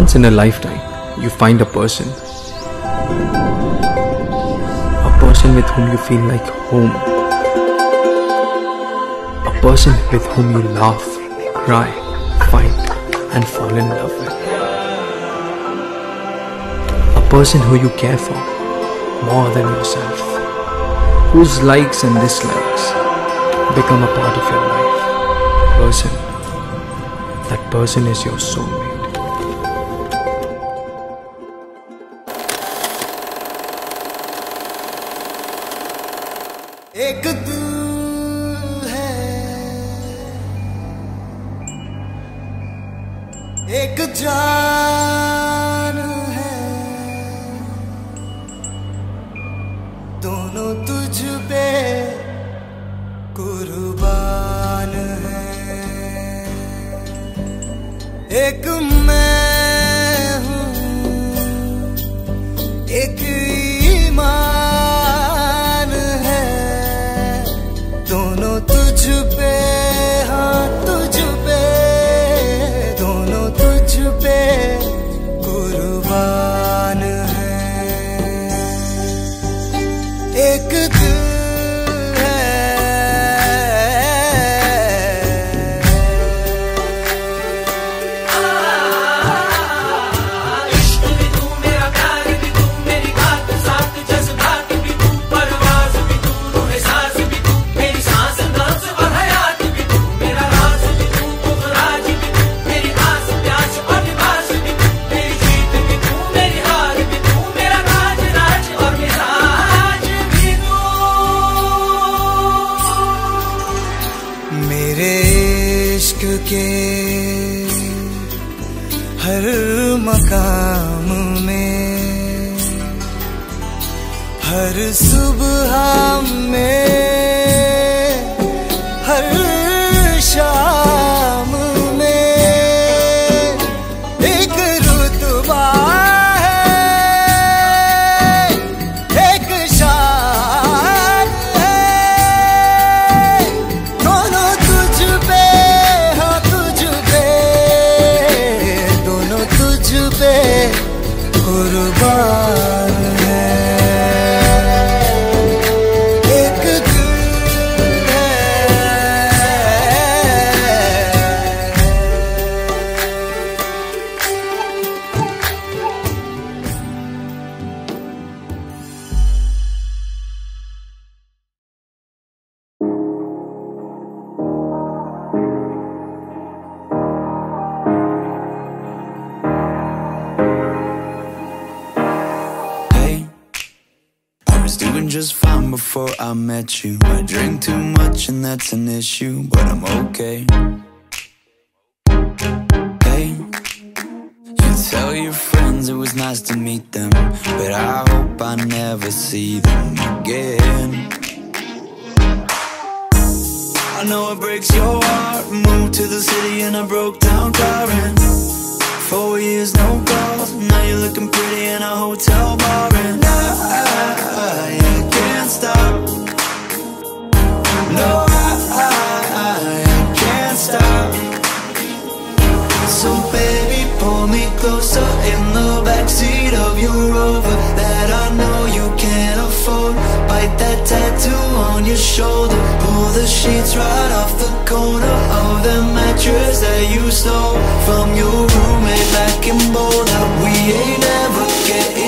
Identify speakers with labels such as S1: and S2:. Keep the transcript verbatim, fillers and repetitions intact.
S1: Once in a lifetime, you find a person. A person with whom you feel like home. A person with whom you laugh, cry, fight, and fall in love with. A person who you care for more than yourself. Whose likes and dislikes become a part of your life. Person. That person is your soulmate.
S2: एक तू है, एक जान है, दोनों तुझ पे कुर्बान है। एक मैं हूँ, एक ईमान है, दोनों तुझ पे, हाँ तुझ पे, दोनों तुझ पे कुर्बान है। एक दिल के हर मकाम में, हर सुबह में, हर शाम में एक रुतबा है, एक शान है, दोनों तुझ पे, कुर्बान है। एक दिल है,
S3: doing just fine before I met you. I drink too much and that's an issue, but I'm okay. Hey, you tell your friends it was nice to meet them, but I hope I never see them again. I know it breaks your heart. Moved to the city and I broke down crying. Four years, no calls. Now you're looking pretty in a hotel bar, and I, I, I can't stop. No, I, I, I can't stop. So baby, pull me closer in the backseat of your Rover that I know you can't afford. Bite that tattoo on your shoulder. Pull the sheets right off the corner of the mattress that you stole from your roommate back in Boulder. We ain't ever getting